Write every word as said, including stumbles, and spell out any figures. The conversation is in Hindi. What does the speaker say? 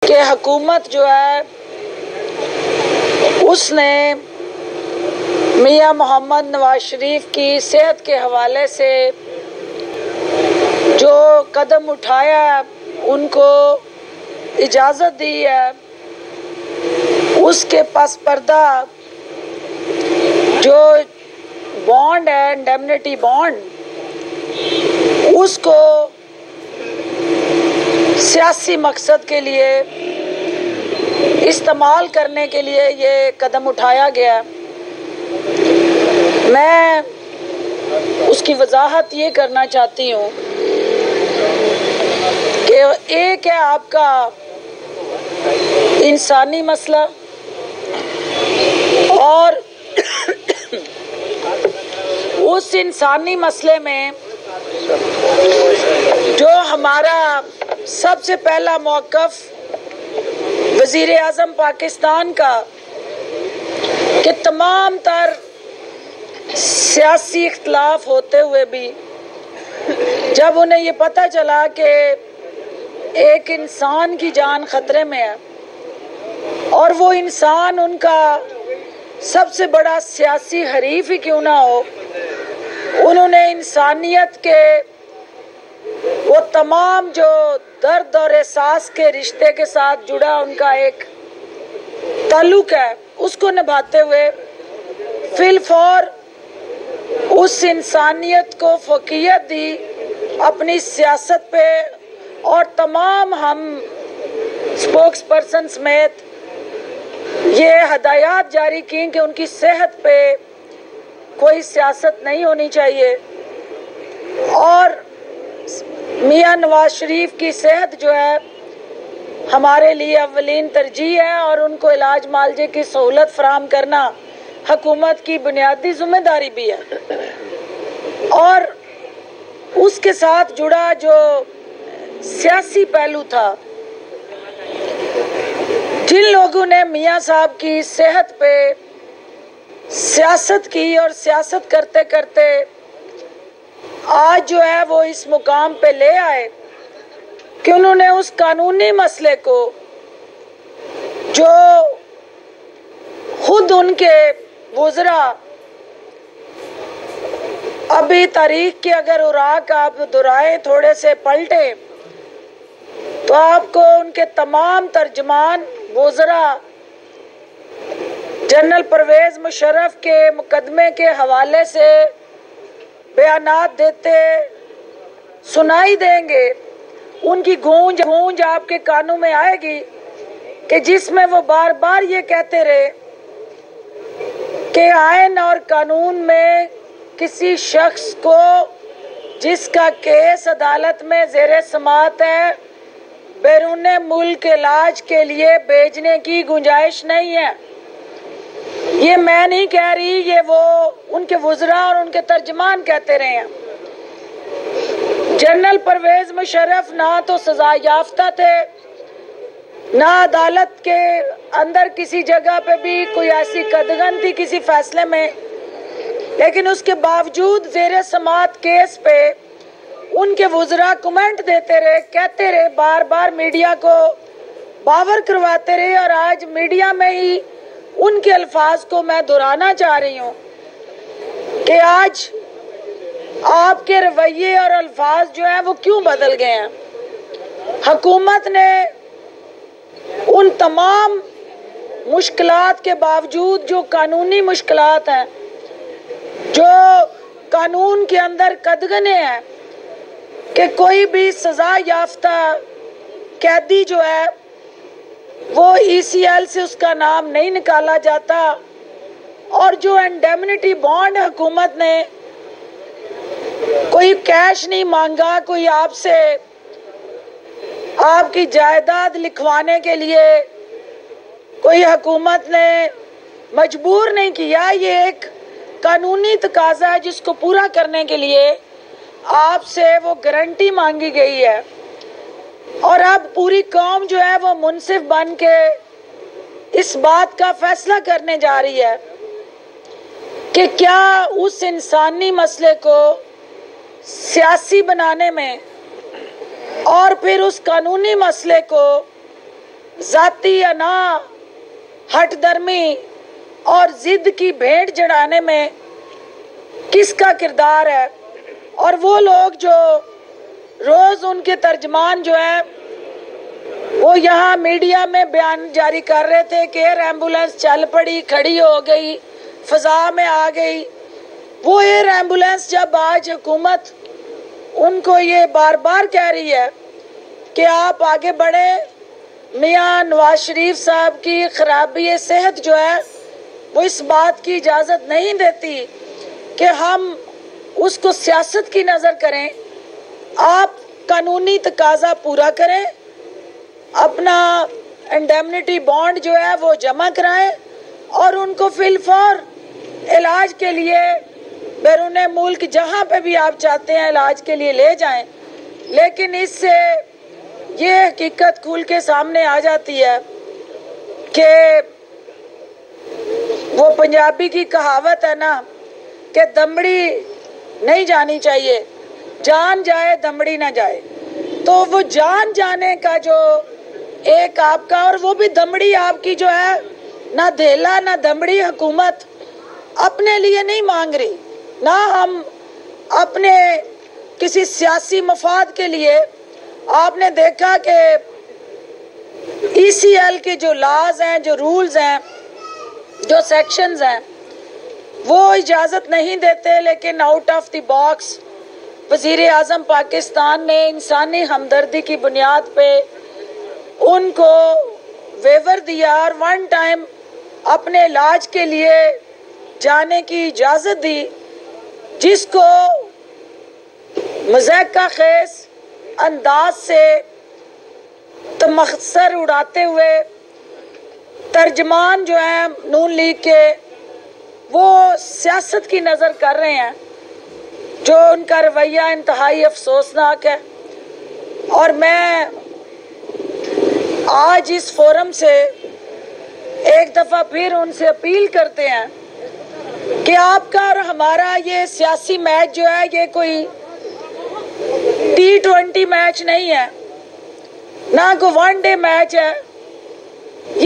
कि हुकूमत जो है उसने मियाँ मोहम्मद नवाज शरीफ की सेहत के हवाले से जो कदम उठाया, उनको इजाज़त दी है, उसके पस पर्दा जो बॉन्ड है, इंडेमनिटी बॉन्ड, उसको सियासी मकसद के लिए इस्तेमाल करने के लिए ये कदम उठाया गया। मैं उसकी वजाहत ये करना चाहती हूँ कि एक है आपका इंसानी मसला, और उस इंसानी मसले में जो हमारा सबसे पहला मौक़िफ़ वज़ीर आज़म पाकिस्तान का कि तमाम तर सियासी इख्तलाफ होते हुए भी जब उन्हें ये पता चला कि एक इंसान की जान ख़तरे में है और वो इंसान उनका सबसे बड़ा सियासी हरीफ ही क्यों ना हो, उन्होंने इंसानियत के वो तमाम जो दर्द और एहसास के रिश्ते के साथ जुड़ा उनका एक ताल्लुक है, उसको निभाते हुए फिलफौर उस इंसानियत को फ़ौक़ियत दी अपनी सियासत पे, और तमाम हम स्पोक्स पर्सन समेत ये हदायत जारी की कि उनकी सेहत पे कोई सियासत नहीं होनी चाहिए, और मियाँ नवाज शरीफ की सेहत जो है हमारे लिए अव्वलीन तरजीह है, और उनको इलाज मालजे की सहूलत फराहम करना हुकूमत की बुनियादी जिम्मेदारी भी है। और उसके साथ जुड़ा जो सियासी पहलू था, जिन लोगों ने मियाँ साहब की सेहत पे सियासत की और सियासत करते करते आज जो है वो इस मुकाम पे ले आए कि उन्होंने उस कानूनी मसले को जो खुद उनके वुज़रा, अभी तारीख के अगर उराक आप दोहराएं, थोड़े से पलटे, तो आपको उनके तमाम तर्जमान वुज़रा जनरल परवेज़ मुशर्रफ के मुकदमे के हवाले से बयानात देते सुनाई देंगे। उनकी गूंज गूंज आपके कानों में आएगी कि जिसमें वो बार बार ये कहते रहे कि आइन और कानून में किसी शख्स को जिसका केस अदालत में ज़ेरे समाअत है बैरून मुल्क इलाज के लिए भेजने की गुंजाइश नहीं है। ये मैं नहीं कह रही, ये वो उनके वुज़रा और उनके तर्जमान कहते रहे हैं। जनरल परवेज़ मुशर्रफ ना तो सजा याफ्ता थे, ना अदालत के अंदर किसी जगह पे भी कोई ऐसी कदगन थी किसी फैसले में, लेकिन उसके बावजूद ज़ेरे समाअत केस पे उनके वुज़रा कमेंट देते रहे, कहते रहे, बार बार मीडिया को बावर करवाते रहे। और आज मीडिया में ही उनके अल्फाज को मैं दोहराना चाह रही हूँ कि आज आपके रवैये और अल्फाज जो हैं वो क्यों बदल गए हैं। हुकूमत ने उन तमाम मुश्किलात के बावजूद, जो कानूनी मुश्किलात हैं, जो कानून के अंदर कदगने हैं कि कोई भी सजा याफ्ता कैदी जो है वो ई सी एल से उसका नाम नहीं निकाला जाता, और जो इंडेमनिटी बॉन्ड हुकूमत ने कोई कैश नहीं मांगा, कोई आपसे आपकी जायदाद लिखवाने के लिए कोई हुकूमत ने मजबूर नहीं किया। ये एक कानूनी तकाजा है जिसको पूरा करने के लिए आपसे वो गारंटी मांगी गई है, और अब पूरी कौम जो है वो मुनसिफ बन के इस बात का फैसला करने जा रही है कि क्या उस इंसानी मसले को सियासी बनाने में और फिर उस कानूनी मसले को जाती अना, हट दर्मी और जिद की भेंट चढ़ाने में किसका किरदार है। और वो लोग जो रोज उनके तर्जमान जो है वो यहाँ मीडिया में बयान जारी कर रहे थे कि एयर एम्बुलेंस चल पड़ी, खड़ी हो गई, फजा में आ गई। वो एयर एम्बुलेंस जब आज हुकूमत उनको ये बार बार कह रही है कि आप आगे बढ़े, मियाँ नवाज शरीफ साहब की खराबी सेहत जो है वो इस बात की इजाज़त नहीं देती कि हम उसको सियासत की नज़र करें। आप कानूनी तकाजा पूरा करें, अपना इंडेमनिटी बॉन्ड जो है वो जमा कराएं और उनको फिलफौर इलाज के लिए बैरून मुल्क जहाँ पे भी आप चाहते हैं इलाज के लिए ले जाएं। लेकिन इससे ये हकीकत खुल के सामने आ जाती है कि वो पंजाबी की कहावत है ना कि दमड़ी नहीं जानी चाहिए, जान जाए दमड़ी ना जाए। तो वो जान जाने का जो एक आपका, और वो भी दमड़ी आपकी जो है ना धेला ना दमड़ी हुकूमत अपने लिए नहीं मांग रही, ना हम अपने किसी सियासी मफाद के लिए। आपने देखा कि ई सी एल के जो लॉज हैं, जो रूल्स हैं, जो सेक्शंस हैं वो इजाज़त नहीं देते, लेकिन आउट ऑफ द बॉक्स वज़ीर आज़म पाकिस्तान ने इंसानी हमदर्दी की बुनियाद पे उनको वेवर दिया और वन टाइम अपने इलाज के लिए जाने की इजाज़त दी, जिसको मज़ाक़ा खेस अंदाज से तमख्सर उड़ाते हुए तर्जमान जो है नून लीग के वो सियासत की नज़र कर रहे हैं, जो उनका रवैया इंतहाई अफसोसनाक है। और मैं आज इस फोरम से एक दफ़ा फिर उनसे अपील करते हैं कि आपका और हमारा ये सियासी मैच जो है ये कोई टी ट्वेंटी मैच नहीं है, ना कोई वन डे मैच है।